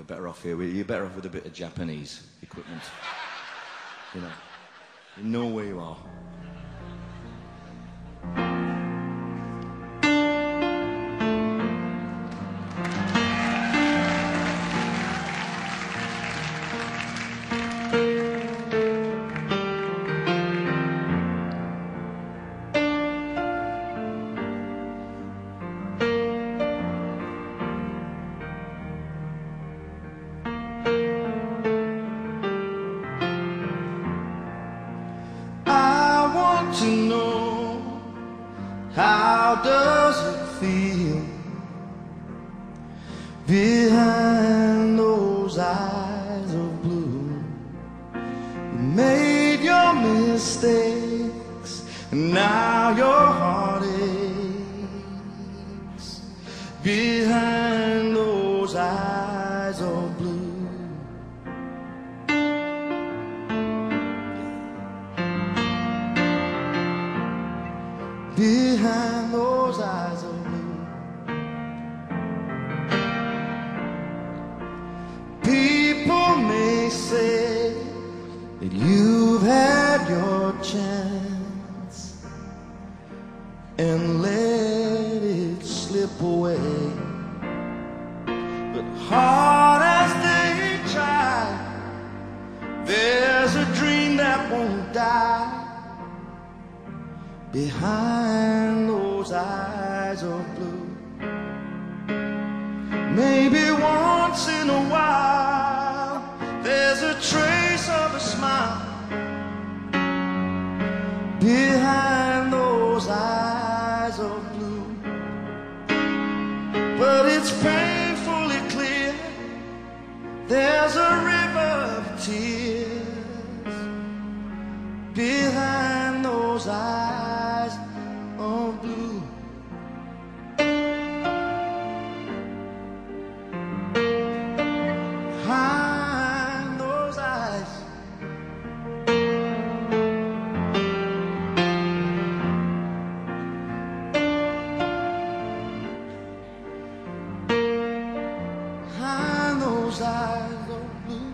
better off here. You're better off with a bit of Japanese equipment. You know, you know where you are. To know, how does it feel behind those eyes of blue? You made your mistakes and now your heart aches behind those eyes of blue. Behind those eyes of blue, people may say that you've had your chance and let it slip away. But hard as they try, there's a dream that won't die behind those eyes of blue. Maybe once in a while there's a trace of a smile behind those eyes of blue. But it's painfully clear there's a river of tears behind those eyes of blue. Behind those eyes, behind those eyes of blue.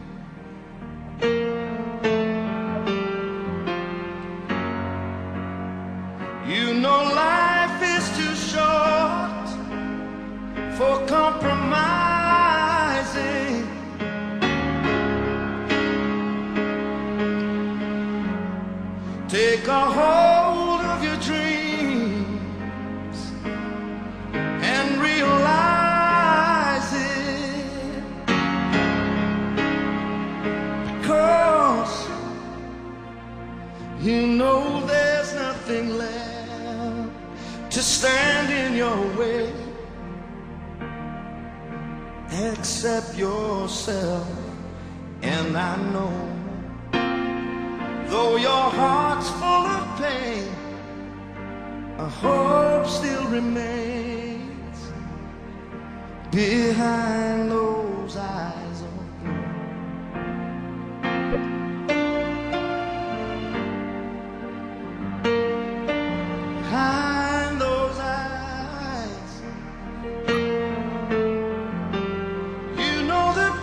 You know life is too short for compromising. Take a hold of your dreams and realize it, because you know there's nothing left to stand in your way except yourself. And I know, though your heart's full of pain, a hope still remains behind those eyes of blue. Behind those eyes, you know that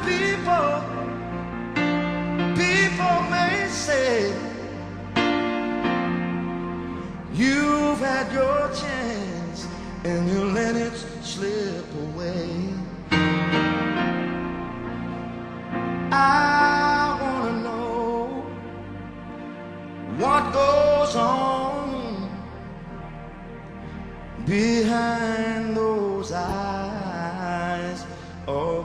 people may say you've had your chance and you let it slip away. I wanna know what goes on behind those eyes. Oh.